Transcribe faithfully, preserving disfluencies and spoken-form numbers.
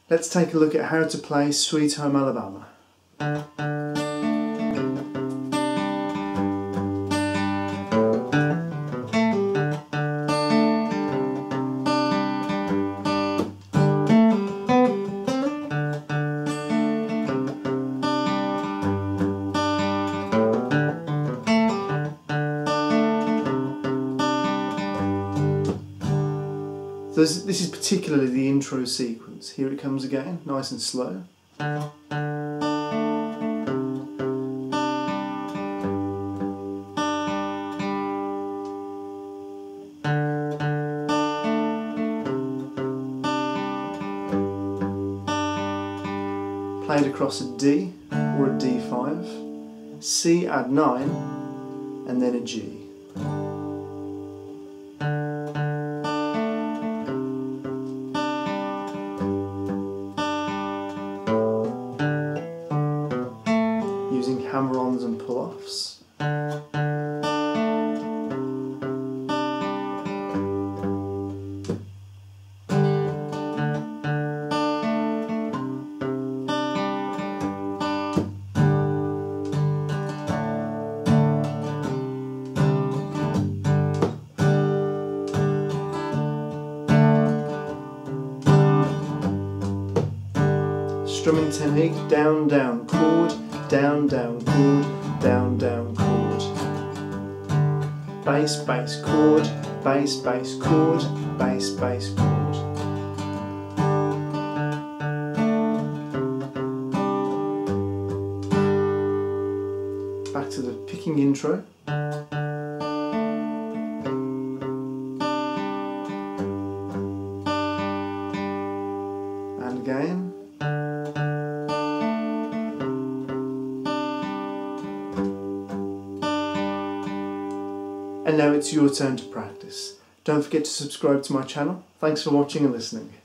Let's take a look at how to play Sweet Home Alabama. So this, this is particularly the intro sequence. Here it comes again, nice and slow. Played across a D or a D five, C add nine, and then a G. Using hammer-ons and pull-offs. Strumming technique, down, down, chord, down, down, chord, down, down, chord. Bass, bass, chord, bass, bass, chord, bass, bass, chord. Back to the picking intro. And again. And now it's your turn to practice. Don't forget to subscribe to my channel. Thanks for watching and listening.